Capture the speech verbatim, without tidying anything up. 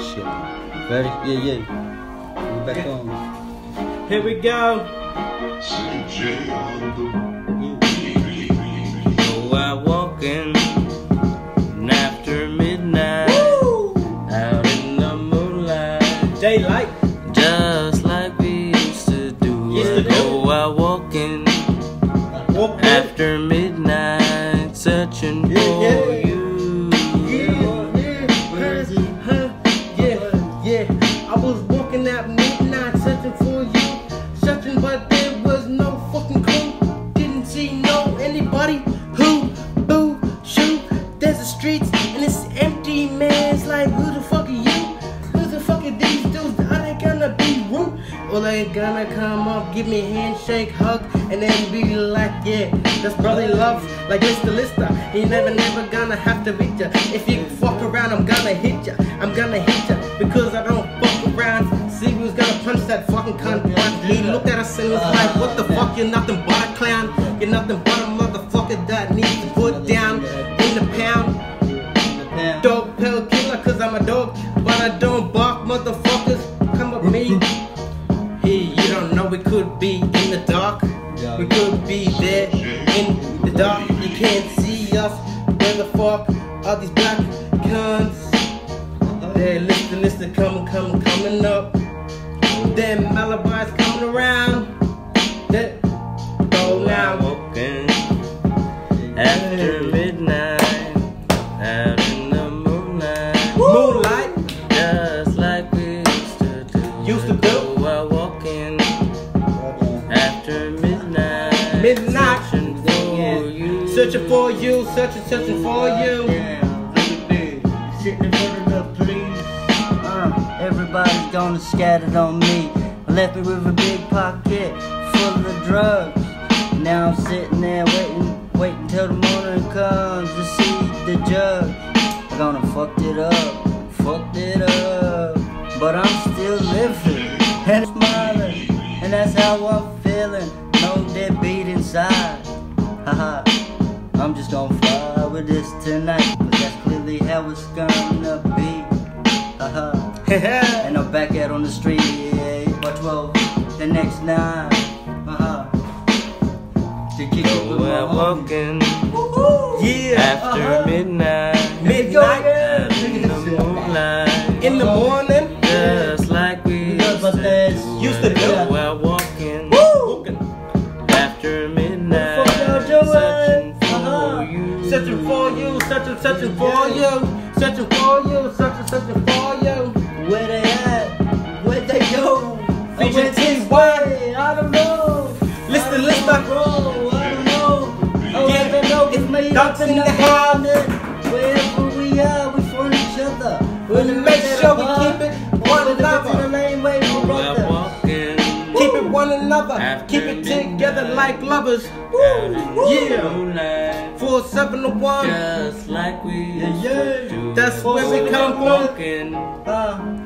Shit. Ready? Yeah, yeah. We're back on. Here we go. So I walk in after midnight. Woo! Out in the moonlight. Daylight. Just like we used to do. Used to do. Oh, I walk in Walk in. after midnight, searching Yeah, for yeah. you. I was walking at midnight searching for you, searching, but there was no fucking clue. Didn't see no anybody who boo shoot. There's the streets and it's empty, man. It's like, who the fuck are you? Who the fuck are these dudes? Are they gonna be rude? Or they gonna come up, give me a handshake, hug, and then be like, yeah, that's brotherly love, like Mister Lister. He never, never gonna have to reach ya. If you fuck around, I'm gonna hit ya. I'm gonna hit ya because I don't fuck around. See who's gonna punch that fucking cunt. But he looked at us and was like, what the fuck? You're nothing but a clown. You're nothing but a motherfucker that needs to put down in the pound. Dog pill killer, cause I'm a dog, but I don't bark, motherfuckers. Come with me. Hey, you don't know we could be in the dark. We could be there in the dark. You can't see us. Where the fuck are these black cunts? They're listen, listen, coming, coming, coming up. Them alibis coming around. They go now. Walking after midnight, out in the moonlight. Moonlight. Just like we used to do. Used to do. So I walk in after midnight, Midnight. searching for you. Searching for you, searching, searching for you. Sitting in front of the police. Uh, everybody's gonna scatter on me. Left me with a big pocket full of drugs. Now I'm sitting there waiting, waiting till the morning comes to see the judge. I'm gonna fucked it up, fucked it up, but I'm still living and smiling, and that's how I'm feeling. No deadbeat inside. Haha. I'm just gonna fly with this tonight, but that's clearly how it's gonna be. Haha. And I'm back out on the street, yeah, by twelve, the next night. Uh-huh. To kick it with So my I walk homies. in Yeah. after uh-huh. midnight, Midnight. out in the moonlight. In the morning. Just like we used to do. Used to do. So I walk in Woo! after midnight, Fuck y'all doing? searching for Uh-huh. you. Searching for you, searching, searching for you. Searching for you, searching, searching for you. Where they at? Where'd they go? Featuring T Y. I don't know. Listen, I don't listen. know, bro. I don't know. Oh, Yeah, I don't know. it's It's me dogs up in in the the house. house. Wherever we are, we for each other. We'll make sure we keep it one In the another. lane way, we So I brother. walk in Keep it one another. After Keep it together midnight. like lovers. out in the Yeah. moonlight, Four seven to one. just like we used Yeah. to do. That's where we So come I from. walk in Uh,